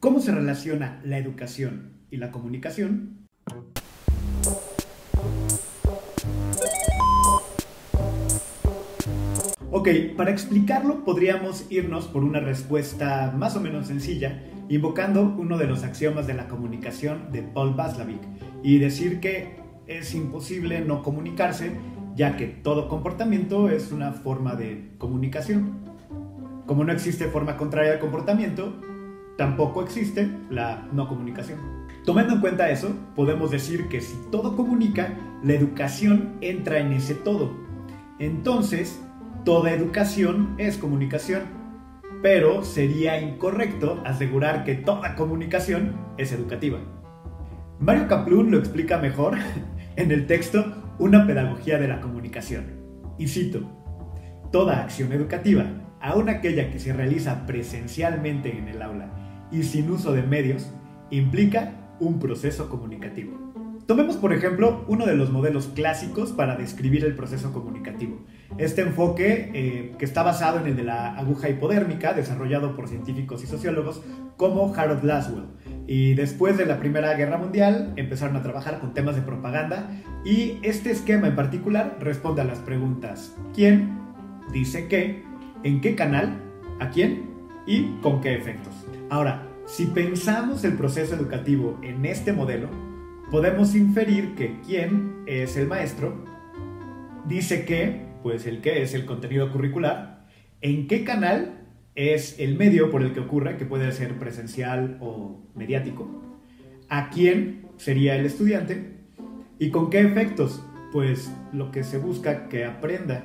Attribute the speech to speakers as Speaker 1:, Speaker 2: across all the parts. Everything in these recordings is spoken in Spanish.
Speaker 1: ¿Cómo se relaciona la educación y la comunicación? Ok, para explicarlo podríamos irnos por una respuesta más o menos sencilla, invocando uno de los axiomas de la comunicación de Paul Watzlawick y decir que es imposible no comunicarse, ya que todo comportamiento es una forma de comunicación. Como no existe forma contraria al comportamiento, tampoco existe la no comunicación. Tomando en cuenta eso, podemos decir que si todo comunica, la educación entra en ese todo. Entonces, toda educación es comunicación, pero sería incorrecto asegurar que toda comunicación es educativa. Mario Kaplun lo explica mejor en el texto Una pedagogía de la comunicación. Y cito: toda acción educativa, aun aquella que se realiza presencialmente en el aula y sin uso de medios, implica un proceso comunicativo. Tomemos, por ejemplo, uno de los modelos clásicos para describir el proceso comunicativo. Este enfoque, que está basado en el de la aguja hipodérmica, desarrollado por científicos y sociólogos como Harold Laswell. Y después de la Primera Guerra Mundial empezaron a trabajar con temas de propaganda, y este esquema en particular responde a las preguntas: ¿quién dice qué? ¿En qué canal? ¿A quién? ¿Y con qué efectos? Ahora, si pensamos el proceso educativo en este modelo, podemos inferir que quién es el maestro, dice qué, pues el qué es el contenido curricular, en qué canal es el medio por el que ocurre, que puede ser presencial o mediático, a quién sería el estudiante y con qué efectos, pues lo que se busca que aprenda.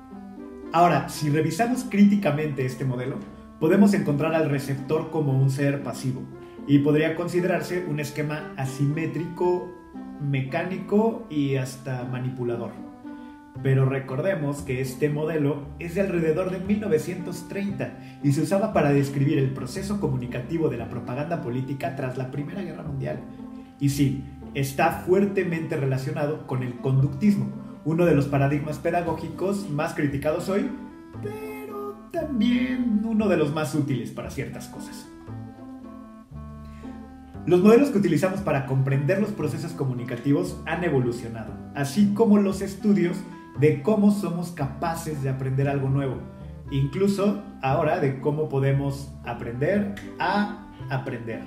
Speaker 1: Ahora, si revisamos críticamente este modelo, podemos encontrar al receptor como un ser pasivo y podría considerarse un esquema asimétrico, mecánico y hasta manipulador. Pero recordemos que este modelo es de alrededor de 1930 y se usaba para describir el proceso comunicativo de la propaganda política tras la Primera Guerra Mundial. Y sí, está fuertemente relacionado con el conductismo, uno de los paradigmas pedagógicos más criticados hoy, pero también uno de los más útiles para ciertas cosas. Los modelos que utilizamos para comprender los procesos comunicativos han evolucionado, así como los estudios de cómo somos capaces de aprender algo nuevo, incluso ahora de cómo podemos aprender a aprender.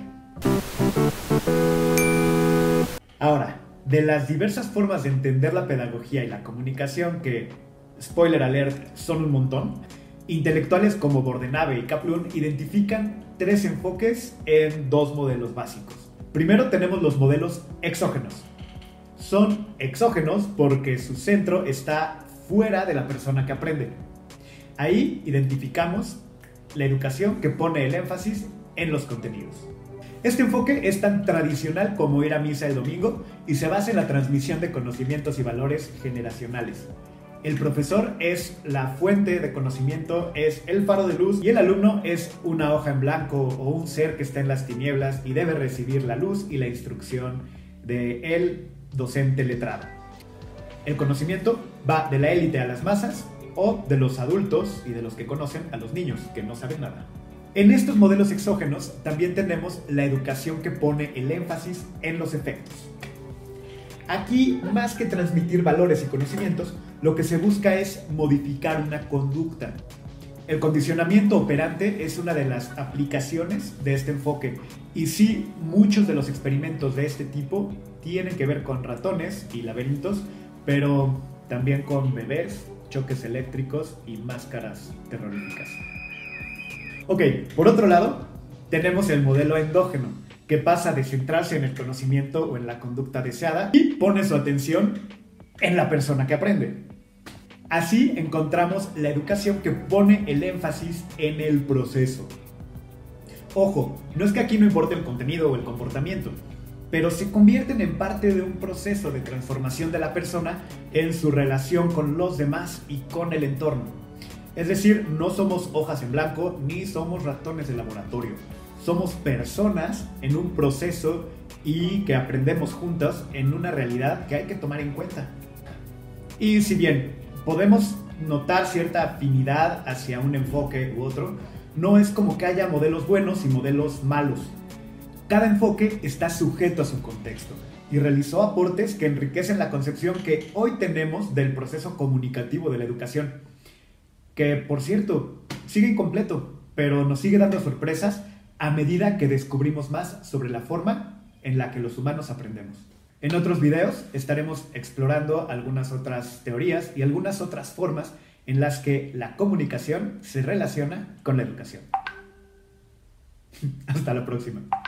Speaker 1: Ahora, de las diversas formas de entender la pedagogía y la comunicación que, spoiler alert, son un montón, intelectuales como Bordenave y Kaplun identifican tres enfoques en dos modelos básicos. Primero tenemos los modelos exógenos. Son exógenos porque su centro está fuera de la persona que aprende. Ahí identificamos la educación que pone el énfasis en los contenidos. Este enfoque es tan tradicional como ir a misa el domingo y se basa en la transmisión de conocimientos y valores generacionales. El profesor es la fuente de conocimiento, es el faro de luz, y el alumno es una hoja en blanco o un ser que está en las tinieblas y debe recibir la luz y la instrucción del docente letrado. El conocimiento va de la élite a las masas, o de los adultos y de los que conocen a los niños que no saben nada. En estos modelos exógenos también tenemos la educación que pone el énfasis en los efectos. Aquí, más que transmitir valores y conocimientos, lo que se busca es modificar una conducta. El condicionamiento operante es una de las aplicaciones de este enfoque, y sí, muchos de los experimentos de este tipo tienen que ver con ratones y laberintos, pero también con bebés, choques eléctricos y máscaras terroríficas. Ok, por otro lado, tenemos el modelo endógeno, que pasa de centrarse en el conocimiento o en la conducta deseada y pone su atención en la persona que aprende. Así encontramos la educación que pone el énfasis en el proceso. Ojo, no es que aquí no importe el contenido o el comportamiento, pero se convierten en parte de un proceso de transformación de la persona en su relación con los demás y con el entorno. Es decir, no somos hojas en blanco ni somos ratones de laboratorio. Somos personas en un proceso y que aprendemos juntas en una realidad que hay que tomar en cuenta. Y si bien podemos notar cierta afinidad hacia un enfoque u otro, no es como que haya modelos buenos y modelos malos. Cada enfoque está sujeto a su contexto y realizó aportes que enriquecen la concepción que hoy tenemos del proceso comunicativo de la educación, que, por cierto, sigue incompleto, pero nos sigue dando sorpresas a medida que descubrimos más sobre la forma en la que los humanos aprendemos. En otros videos estaremos explorando algunas otras teorías y algunas otras formas en las que la comunicación se relaciona con la educación. Hasta la próxima.